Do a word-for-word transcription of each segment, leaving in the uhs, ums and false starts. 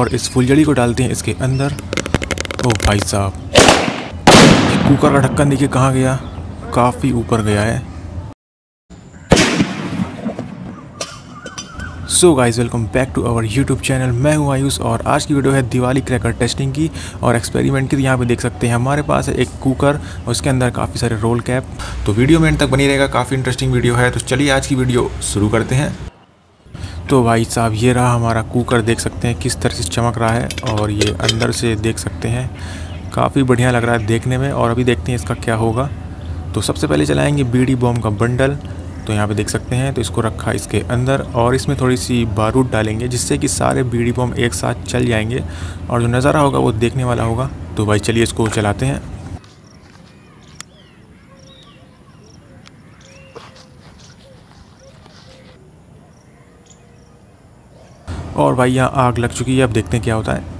और इस फुलझड़ी को डालते हैं इसके अंदर। ओ भाई साहब, कुकर का ढक्कन देखिए कहाँ गया, काफ़ी ऊपर गया है। So guys, welcome back to our YouTube channel. मैं हूं आयुष और आज की वीडियो है दिवाली क्रैकर टेस्टिंग की और एक्सपेरिमेंट की। यहाँ पे देख सकते हैं हमारे पास है एक कुकर और उसके अंदर काफ़ी सारे रोल कैप। तो वीडियो में एंड तक बनी रहेगा, काफ़ी इंटरेस्टिंग वीडियो है। तो चलिए आज की वीडियो शुरू करते हैं। तो भाई साहब, ये रहा हमारा कुकर, देख सकते हैं किस तरह से चमक रहा है और ये अंदर से देख सकते हैं काफ़ी बढ़िया लग रहा है देखने में। और अभी देखते हैं इसका क्या होगा। तो सबसे पहले चलाएँगे बीड़ी बॉम्ब का बंडल। तो यहाँ पे देख सकते हैं, तो इसको रखा इसके अंदर और इसमें थोड़ी सी बारूद डालेंगे जिससे कि सारे बीड़ी बॉम्ब एक साथ चल जाएंगे और जो नज़ारा होगा वो देखने वाला होगा। तो भाई चलिए इसको चलाते हैं। और भाई यहाँ आग लग चुकी है, अब देखते हैं क्या होता है।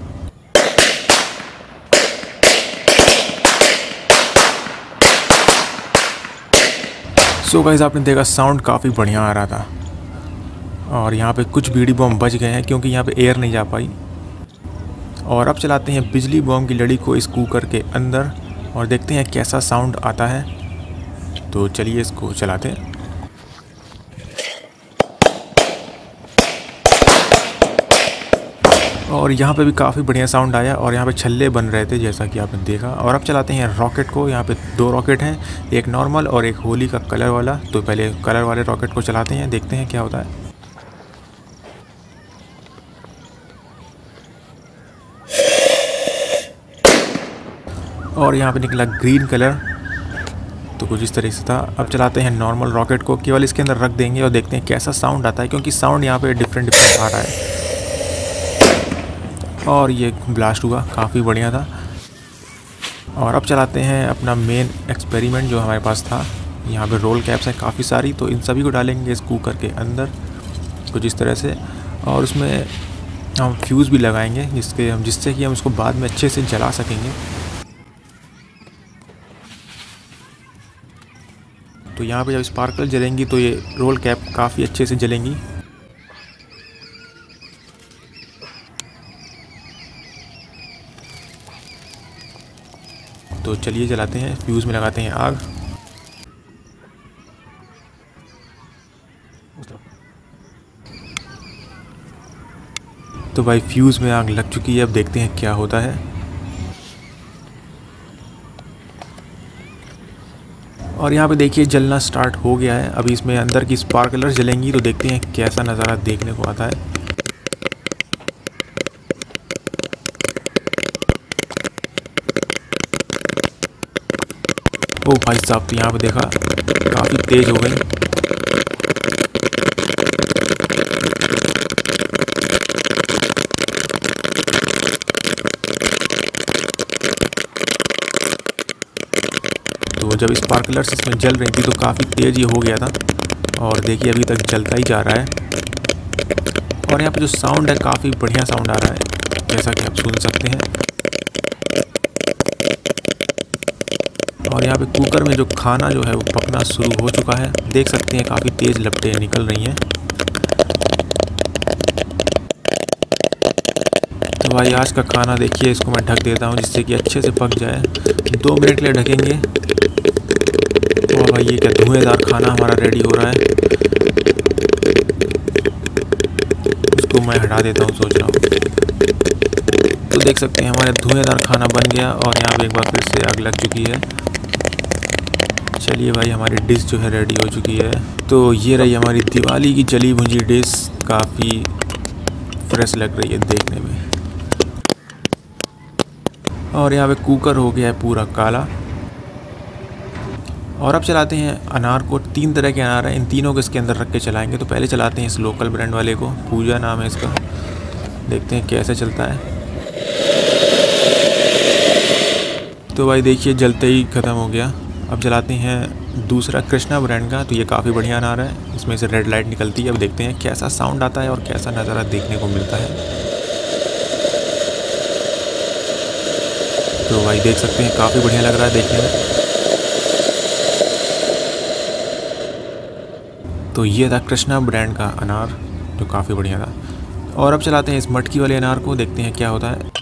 सो गाइस, आपने देखा साउंड काफ़ी बढ़िया आ रहा था और यहाँ पे कुछ बीड़ी बॉम्ब बच गए हैं क्योंकि यहाँ पे एयर नहीं जा पाई। और अब चलाते हैं बिजली बॉम्ब की लड़ी को इस कुकर के अंदर और देखते हैं कैसा साउंड आता है। तो चलिए इसको चलाते हैं। और यहाँ पे भी काफ़ी बढ़िया साउंड आया और यहाँ पे छल्ले बन रहे थे जैसा कि आपने देखा। और अब चलाते हैं रॉकेट को। यहाँ पे दो रॉकेट हैं, एक नॉर्मल और एक होली का कलर वाला। तो पहले कलर वाले रॉकेट को चलाते हैं, देखते हैं क्या होता है। और यहाँ पे निकला ग्रीन कलर, तो कुछ इस तरह से था। अब चलाते हैं नॉर्मल रॉकेट को, केवल इसके अंदर रख देंगे और देखते हैं कैसा साउंड आता है क्योंकि साउंड यहाँ पे डिफरेंट डिफरेंट आ रहा है। और ये ब्लास्ट हुआ, काफ़ी बढ़िया था। और अब चलाते हैं अपना मेन एक्सपेरिमेंट जो हमारे पास था। यहाँ पे रोल कैप्स हैं काफ़ी सारी, तो इन सभी को डालेंगे इस कुकर के अंदर कुछ इस तरह से। और उसमें हम फ्यूज़ भी लगाएंगे जिसके हम जिससे कि हम उसको बाद में अच्छे से जला सकेंगे। तो यहाँ पे जब स्पार्कल जलेंगी तो ये रोल कैप काफ़ी अच्छे से जलेंगी। तो चलिए जलाते हैं, फ्यूज़ में लगाते हैं आग। तो भाई फ्यूज़ में आग लग चुकी है, अब देखते हैं क्या होता है। और यहाँ पे देखिए जलना स्टार्ट हो गया है। अभी इसमें अंदर की स्पार्कलर जलेंगी तो देखते हैं कैसा नज़ारा देखने को आता है। ओ भाई साहब, तो यहाँ पे देखा काफ़ी तेज़ हो गई। तो जब स्पार्कलर्स इसमें जल रही थी तो काफ़ी तेज़ ये हो गया था और देखिए अभी तक जलता ही जा रहा है। और यहाँ पे जो साउंड है काफ़ी बढ़िया साउंड आ रहा है जैसा कि आप सुन सकते हैं। और यहाँ पे कुकर में जो खाना जो है वो पकना शुरू हो चुका है, देख सकते हैं काफ़ी तेज़ लपटें निकल रही हैं। तो भाई आज का खाना देखिए, इसको मैं ढक देता हूँ जिससे कि अच्छे से पक जाए। दो मिनट के लिए ढकेंगे। और भाई ये क्या धुएंदार खाना हमारा रेडी हो रहा है। इसको मैं हटा देता हूँ, सोच रहा हूँ। तो देख सकते हैं हमारे धुएंदार खाना बन गया और यहाँ पे एक बार फिर से आग लग चुकी है। चलिए भाई, हमारी डिश जो है रेडी हो चुकी है। तो ये रही हमारी दिवाली की जली भुंजी डिश, काफ़ी फ्रेश लग रही है देखने में। और यहाँ पे कुकर हो गया है पूरा काला। और अब चलाते हैं अनार को। तीन तरह के अनार हैं, इन तीनों को इसके अंदर रख के चलाएंगे। तो पहले चलाते हैं इस लोकल ब्रांड वाले को, पूजा नाम है इसका, देखते हैं कैसे चलता है। तो भाई देखिए जलते ही ख़त्म हो गया। अब जलाते हैं दूसरा कृष्णा ब्रांड का। तो ये काफ़ी बढ़िया अनार है, इसमें से रेड लाइट निकलती है। अब देखते हैं कैसा साउंड आता है और कैसा नज़ारा देखने को मिलता है। तो भाई देख सकते हैं काफ़ी बढ़िया लग रहा है देखने में। तो ये था कृष्णा ब्रांड का अनार जो काफ़ी बढ़िया था। और अब चलाते हैं इस मटकी वाले अनार को, देखते हैं क्या होता है।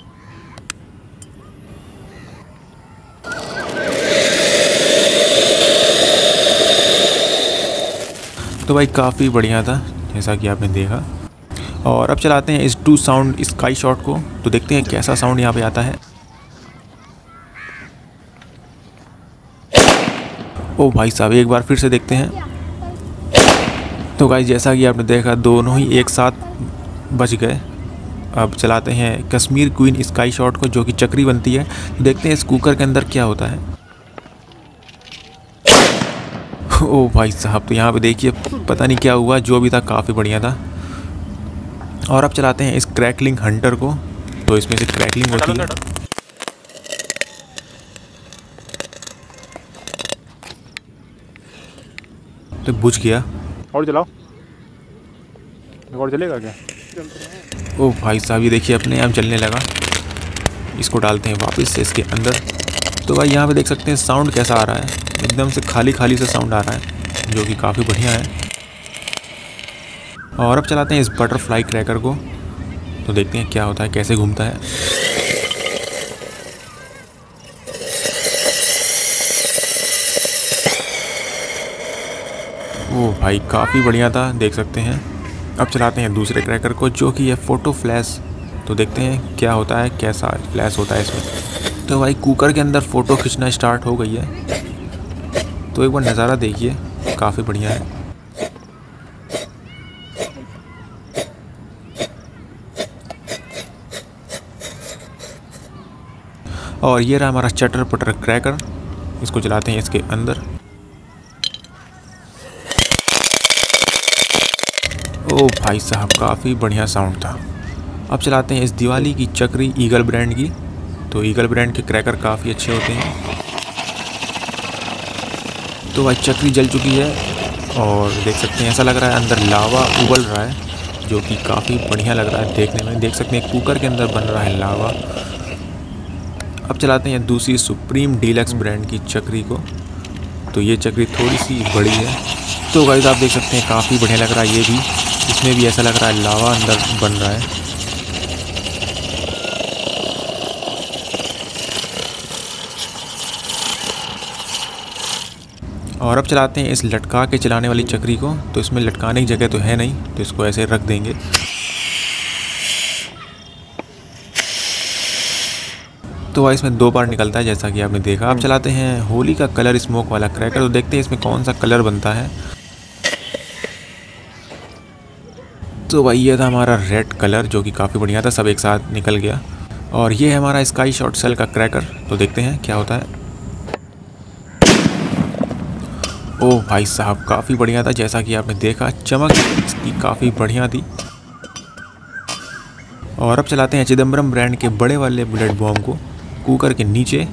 तो भाई काफ़ी बढ़िया था जैसा कि आपने देखा। और अब चलाते हैं इस टू साउंड स्काई शॉट को, तो देखते हैं कैसा साउंड यहाँ पे आता है। ओ भाई साहब, एक बार फिर से देखते हैं। तो गाइस जैसा कि आपने देखा दोनों ही एक साथ बच गए। अब चलाते हैं कश्मीर क्वीन स्काई शॉट को, जो कि चक्री बनती है। तो देखते हैं इस कुकर के अंदर क्या होता है। ओ भाई साहब, तो यहाँ पे देखिए पता नहीं क्या हुआ, जो भी था काफ़ी बढ़िया था। और अब चलाते हैं इस क्रैकलिंग हंटर को, तो इसमें से क्रैकलिंग होती है। तो बुझ गया। और जलाओ, और जलेगा क्या? ओ भाई साहब, ये देखिए अपने आप जलने लगा। इसको डालते हैं वापस से इसके अंदर। तो भाई यहाँ पे देख सकते हैं साउंड कैसा आ रहा है, एकदम से खाली खाली से साउंड आ रहा है, जो कि काफ़ी बढ़िया है। और अब चलाते हैं इस बटरफ्लाई क्रैकर को, तो देखते हैं क्या होता है, कैसे घूमता है। ओ भाई काफ़ी बढ़िया था, देख सकते हैं। अब चलाते हैं दूसरे क्रैकर को, जो कि है फोटो फ्लैश, तो देखते हैं क्या होता है, कैसा फ्लैश होता है इसमें। तो भाई कुकर के अंदर फ़ोटो खींचना स्टार्ट हो गई है, तो एक बार नज़ारा देखिए, काफ़ी बढ़िया है। और ये रहा हमारा चटर पटर क्रैकर, इसको चलाते हैं इसके अंदर। ओ भाई साहब, काफ़ी बढ़िया साउंड था। अब चलाते हैं इस दिवाली की चक्री ईगल ब्रांड की, तो ईगल ब्रांड के क्रैकर काफ़ी अच्छे होते हैं। तो भाई चक्री जल चुकी है और देख सकते हैं ऐसा लग रहा है अंदर लावा उबल रहा है, जो कि काफ़ी बढ़िया लग रहा है देखने में। देख सकते हैं कुकर के अंदर बन रहा है लावा। अब चलाते हैं दूसरी सुप्रीम डीलक्स ब्रांड की चक्री को, तो ये चक्री थोड़ी सी बड़ी है। तो गाइस आप देख सकते हैं काफ़ी बढ़िया लग रहा है ये भी, इसमें भी ऐसा लग रहा है लावा अंदर बन रहा है। और अब चलाते हैं इस लटका के चलाने वाली चक्री को, तो इसमें लटकाने की जगह तो है नहीं, तो इसको ऐसे रख देंगे। तो भाई इसमें दो बार निकलता है जैसा कि आपने देखा। अब चलाते हैं होली का कलर स्मोक वाला क्रैकर, तो देखते हैं इसमें कौन सा कलर बनता है। तो भाई ये था हमारा रेड कलर, जो कि काफ़ी बढ़िया था, सब एक साथ निकल गया। और ये है हमारा स्काई शॉट सेल का क्रैकर, तो देखते हैं क्या होता है। ओ भाई साहब, काफ़ी बढ़िया था जैसा कि आपने देखा, चमक इसकी काफ़ी बढ़िया थी। और अब चलाते हैं चिदम्बरम ब्रांड के बड़े वाले बुलेट बॉम्ब को कुकर के नीचे।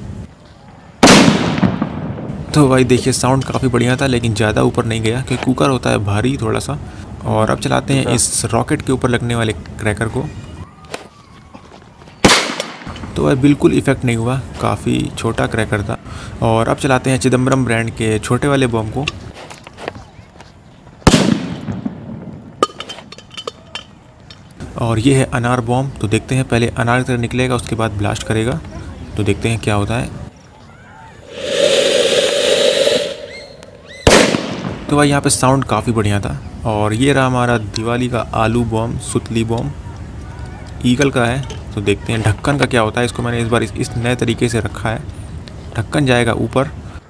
तो भाई देखिए साउंड काफ़ी बढ़िया था, लेकिन ज़्यादा ऊपर नहीं गया क्योंकि कुकर होता है भारी थोड़ा सा। और अब चलाते हैं इस रॉकेट के ऊपर लगने वाले क्रैकर को, तो भाई बिल्कुल इफेक्ट नहीं हुआ, काफ़ी छोटा क्रैकर था। और अब चलाते हैं चिदम्बरम ब्रांड के छोटे वाले बम को, और ये है अनार बॉम्ब। तो देखते हैं, पहले अनार की तरह निकलेगा, उसके बाद ब्लास्ट करेगा, तो देखते हैं क्या होता है। तो भाई यहाँ पे साउंड काफ़ी बढ़िया था। और ये रहा हमारा दिवाली का आलू बॉम्ब, सुतली बॉम्ब, ईगल का है। तो देखते हैं ढक्कन का क्या होता है। इसको मैंने इस बार इस, इस नए तरीके से रखा है, ढक्कन जाएगा ऊपर।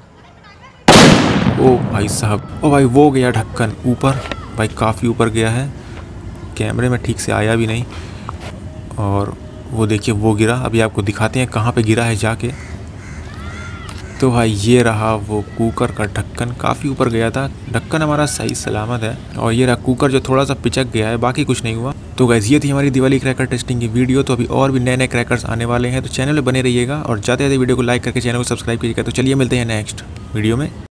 ओ भाई साहब, ओ भाई वो गया ढक्कन ऊपर, भाई काफ़ी ऊपर गया है, कैमरे में ठीक से आया भी नहीं। और वो देखिए वो गिरा, अभी आपको दिखाते हैं कहाँ पे गिरा है जाके। तो भाई ये रहा वो कुकर का ढक्कन, काफ़ी ऊपर गया था, ढक्कन हमारा सही सलामत है। और ये रहा कुकर जो थोड़ा सा पिचक गया है, बाकी कुछ नहीं हुआ। तो गाइस ये थी हमारी दिवाली क्रैकर टेस्टिंग की वीडियो। तो अभी और भी नए नए क्रैकर्स आने वाले हैं, तो चैनल में बने रहिएगा और जाते जाते वीडियो को लाइक करके चैनल को सब्सक्राइब कीजिएगा। तो चलिए मिलते हैं नेक्स्ट वीडियो में।